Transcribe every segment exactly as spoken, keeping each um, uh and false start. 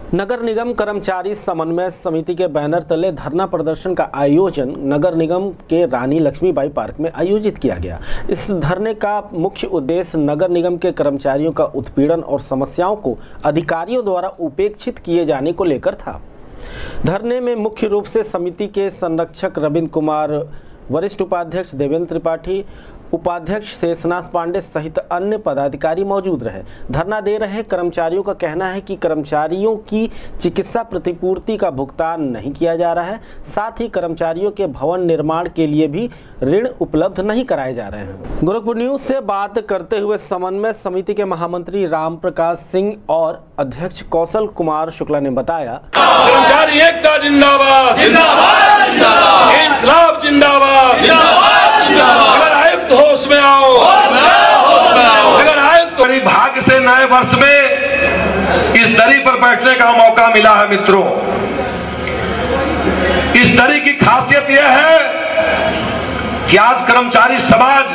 नगर निगम कर्मचारी समन्वय समिति के बैनर तले धरना प्रदर्शन का आयोजन नगर निगम के रानी लक्ष्मीबाई पार्क में आयोजित किया गया। इस धरने का मुख्य उद्देश्य नगर निगम के कर्मचारियों का उत्पीड़न और समस्याओं को अधिकारियों द्वारा उपेक्षित किए जाने को लेकर था। धरने में मुख्य रूप से समिति के संरक्षक रविंद्र कुमार, वरिष्ठ उपाध्यक्ष देवेंद्र त्रिपाठी, उपाध्यक्ष शेषनाथ पांडे सहित अन्य पदाधिकारी मौजूद रहे। धरना दे रहे कर्मचारियों का कहना है कि कर्मचारियों की चिकित्सा प्रतिपूर्ति का भुगतान नहीं किया जा रहा है, साथ ही कर्मचारियों के भवन निर्माण के लिए भी ऋण उपलब्ध नहीं कराए जा रहे हैं। गोरखपुर न्यूज से बात करते हुए समन्वय समिति के महामंत्री राम प्रकाश सिंह और अध्यक्ष कौशल कुमार शुक्ला ने बताया, कर्मचारी एकता जिंदाबाद, जिंदाबाद, जिंदाबाद, इंकलाब जिंदाबाद, जिंदाबाद, जिंदाबाद। अगर आयुक्त होश में आओ, अगर आयुक्त बड़ी भाग्य से नए वर्ष में इस दरी पर बैठने का मौका मिला है। मित्रों, इस दरी की खासियत यह है कि आज कर्मचारी समाज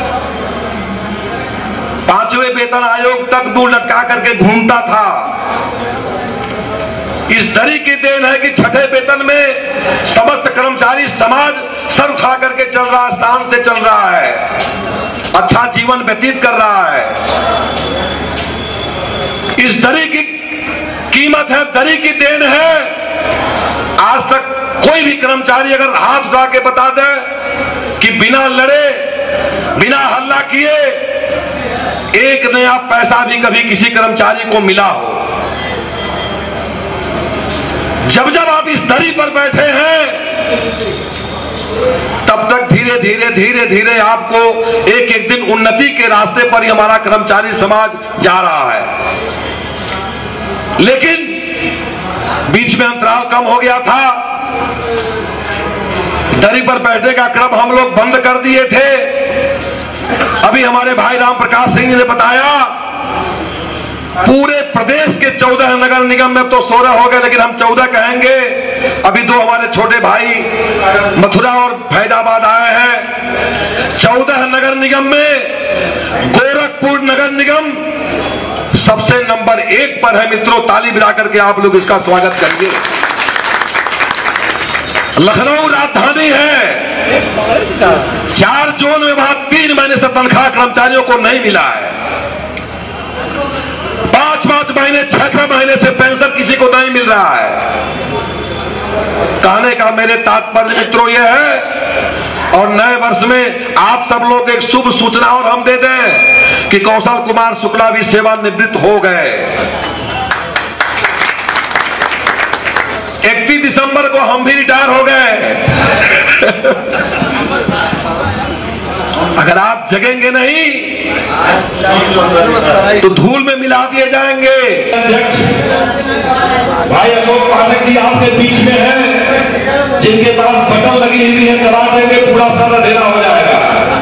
पांचवें वेतन आयोग तक दूर लटका करके घूमता था। इस दरी की देन है कि छठे वेतन में समस्त कर्मचारी समाज सर उठा करके चल रहा है, शान से चल रहा है, अच्छा जीवन व्यतीत कर रहा है। इस दरी की कीमत है, दरी की देन है। आज तक कोई भी कर्मचारी अगर हाथ उठा के बता दे कि बिना लड़े, बिना हल्ला किए एक नया पैसा भी कभी किसी कर्मचारी को मिला हो। जब जब आप इस दरी पर बैठे हैं तब तक धीरे धीरे धीरे धीरे आपको एक एक दिन उन्नति के रास्ते पर ही हमारा कर्मचारी समाज जा रहा है। लेकिन बीच में अंतराल कम हो गया था, दरी पर बैठने का क्रम हम लोग बंद कर दिए थे। अभी हमारे भाई राम प्रकाश सिंह ने बताया पूरे प्रदेश के चौदह नगर निगम में तो सोलह हो गए, लेकिन हम चौदह कहेंगे। अभी दो हमारे छोटे भाई मथुरा और फैजाबाद आए हैं। चौदह नगर निगम में गोरखपुर नगर निगम सबसे नंबर एक पर है। मित्रों, ताली बजा करके आप लोग इसका स्वागत करिए। लखनऊ राजधानी है, चार जोन में वहां तीन महीने से तनख्वाह कर्मचारियों को नहीं मिला है। पांच पांच महीने छह छह महीने से पेंशन किसी को नहीं मिल रहा है। कहने का मेरे तात्पर्य मित्रों यह है, और नए वर्ष में आप सब लोग एक शुभ सूचना और हम दे दें कि कौशल कुमार शुक्ला भी सेवानिवृत्त हो गए। इकतीस दिसंबर को हम भी रिटायर हो गए। अगर आप जगेंगे नहीं तो धूल में मिला दिए जाएंगे। अध्यक्ष भाई अशोक पाठक जी आपके बीच में है, जिनके पास बटन लगी हुई है, दबा देंगे पूरा सारा अंधेरा हो जाएगा।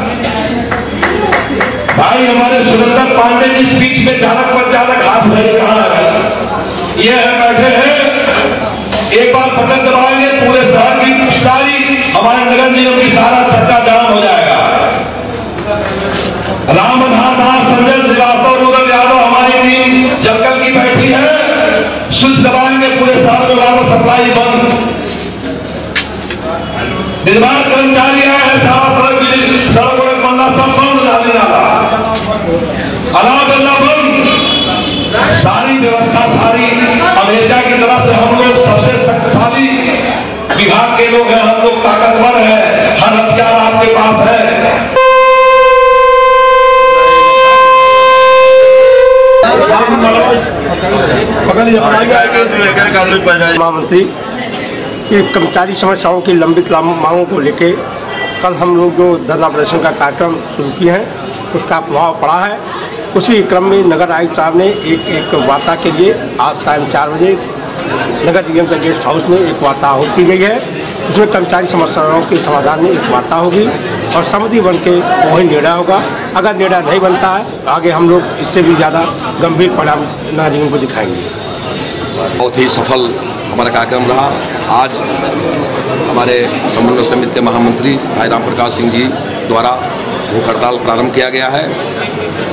भाई हमारे सुरेंद्र पांडे जी स्पीच में चालक पर चालक हाथ भाई कहाँ है? ये है, बैठे हैं। एक बार बटन दबाएंगे पूरे शहर की सारी हमारे नगर निगम की सारा चक्का जाम हो जाएगा। राम धाम दास, संजय श्रीवास्तव, रूरल यादव, हमारी टीम जंगल की बैठी है। स्विच दबाएंगे पूरे शहर में वाटर सप्लाई बंद। निर्माण कर्मचारी आए हैं, सारा सड़क बिजली सड़क वड़क बनना सब बंद, नाली नाला अलाव करना बंद, सारी व्यवस्था सारी अमेरिका की तरफ से। हम लोग सबसे शक्तिशाली विभाग के लोग हैं, हम लोग ताकतवर हैं, हर हथियार आपके पास है। महामंत्री के कर्मचारी समस्याओं की लंबित मांगों को लेकर कल हम लोग जो धरना प्रदर्शन का कार्यक्रम शुरू किए हैं उसका प्रभाव पड़ा है। उसी क्रम में नगर आयुक्त साहब ने एक एक वार्ता के लिए आज शाम चार बजे नगर निगम के गेस्ट हाउस में एक वार्ता आहुत की गई है। उसमें कर्मचारी समस्याओं के समाधान में एक वार्ता होगी और सहमति बन के वही निर्णय होगा। अगर निर्णय नहीं बनता है तो आगे हम लोग इससे भी ज़्यादा गंभीर परिणाम नगर निगम को दिखाएंगे। बहुत ही सफल हमारा कार्यक्रम रहा। आज हमारे समन्वय समिति के महामंत्री भाई राम प्रकाश सिंह जी द्वारा भूख हड़ताल प्रारंभ किया गया है।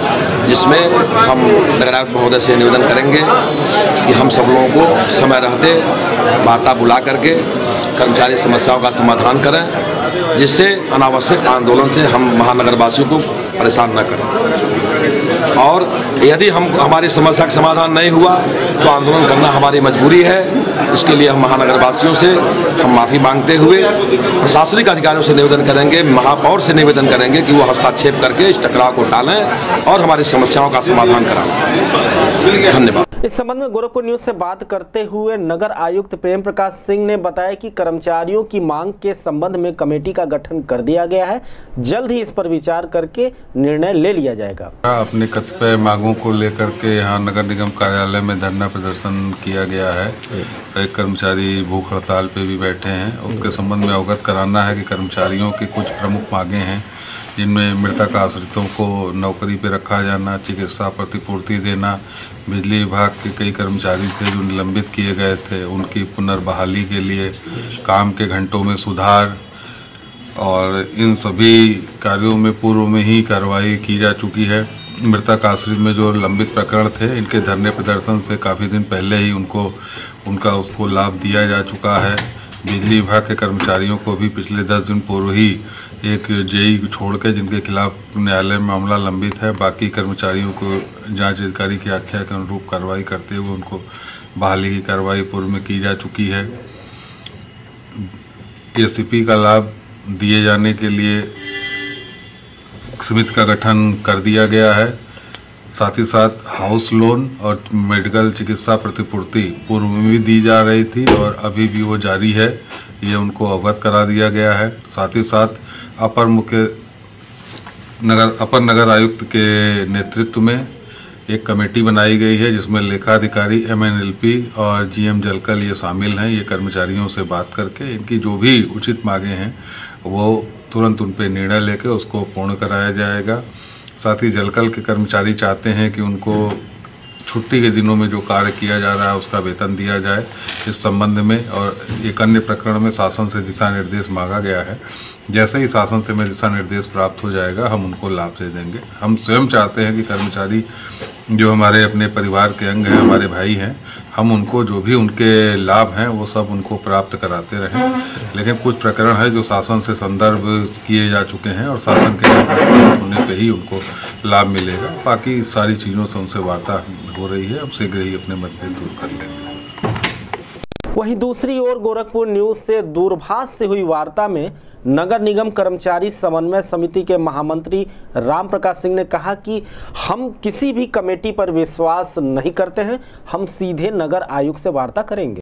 जिसमें हम नगर आयुक्त महोदय से निवेदन करेंगे कि हम सब लोगों को समय रहते वार्ता बुला करके कर्मचारी समस्याओं का समाधान करें, जिससे अनावश्यक आंदोलन से हम महानगरवासियों को परेशान न करें। और यदि हम हमारी समस्या का समाधान नहीं हुआ तो आंदोलन करना हमारी मजबूरी है। इसके लिए हम महानगरवासियों से हम माफ़ी मांगते हुए प्रशासनिक अधिकारियों से निवेदन करेंगे, महापौर से निवेदन करेंगे कि वो हस्तक्षेप करके इस टकराव को टालें और हमारी समस्याओं का समाधान कराएं। धन्यवाद। इस संबंध में गोरखपुर न्यूज से बात करते हुए नगर आयुक्त प्रेम प्रकाश सिंह ने बताया कि कर्मचारियों की मांग के संबंध में कमेटी का गठन कर दिया गया है, जल्द ही इस पर विचार करके निर्णय ले लिया जाएगा। अपने कतिपय मांगों को लेकर के यहाँ नगर निगम कार्यालय में धरना प्रदर्शन किया गया है। एक कर्मचारी भूख हड़ताल पे भी बैठे हैं। उसके संबंध में अवगत कराना है कि कर्मचारियों की कुछ प्रमुख मांगे हैं, जिनमें मृतक आश्रितों को नौकरी पे रखा जाना, चिकित्सा प्रतिपूर्ति देना, बिजली विभाग के कई कर्मचारी थे जो निलंबित किए गए थे, उनकी पुनर्बहाली के लिए काम के घंटों में सुधार, और इन सभी कार्यों में पूर्व में ही कार्रवाई की जा चुकी है। मृतक आश्रित में जो लंबित प्रकरण थे, इनके धरने प्रदर्शन से काफ़ी दिन पहले ही उनको उनका उसको लाभ दिया जा चुका है। बिजली विभाग के कर्मचारियों को भी पिछले दस दिन पूर्व ही एक जेई छोड़ के जिनके खिलाफ न्यायालय में मामला लंबित है, बाकी कर्मचारियों को जांच अधिकारी की आख्या के अनुरूप कार्रवाई करते हुए उनको बहाली की कार्रवाई पूर्व में की जा चुकी है। एसीपी का लाभ दिए जाने के लिए समिति का गठन कर दिया गया है। साथ ही साथ हाउस लोन और मेडिकल चिकित्सा प्रतिपूर्ति पूर्व में भी दी जा रही थी और अभी भी वो जारी है, ये उनको अवगत करा दिया गया है। साथ ही साथ अपर मुख्य नगर अपर नगर आयुक्त के नेतृत्व में एक कमेटी बनाई गई है, जिसमें लेखाधिकारी, एमएनएलपी और जीएम जलकल ये शामिल हैं। ये कर्मचारियों से बात करके इनकी जो भी उचित मांगे हैं वो तुरंत उन पर निर्णय लेकर उसको पूर्ण कराया जाएगा। साथ ही जलकल के कर्मचारी चाहते हैं कि उनको छुट्टी के दिनों में जो कार्य किया जा रहा है उसका वेतन दिया जाए। इस संबंध में और एक अन्य प्रकरण में शासन से दिशा निर्देश मांगा गया है। जैसे ही शासन से में दिशा निर्देश प्राप्त हो जाएगा हम उनको लाभ दे देंगे। हम स्वयं चाहते हैं कि कर्मचारी जो हमारे अपने परिवार के अंग हैं, हमारे भाई हैं, हम उनको जो भी उनके लाभ हैं वो सब उनको प्राप्त कराते रहें। लेकिन कुछ प्रकरण है जो शासन से संदर्भ किए जा चुके हैं और शासन के होने पे ही उनको लाभ मिलेगा। बाकी सारी चीज़ों से उनसे वार्ता हो रही है, अब शीघ्र ही अपने मतभेद दूर कर लेंगे। वहीं दूसरी ओर गोरखपुर न्यूज से दूरभाष से हुई वार्ता में नगर निगम कर्मचारी समन्वय समिति के महामंत्री राम प्रकाश सिंह ने कहा कि हम किसी भी कमेटी पर विश्वास नहीं करते हैं, हम सीधे नगर आयुक्त से वार्ता करेंगे।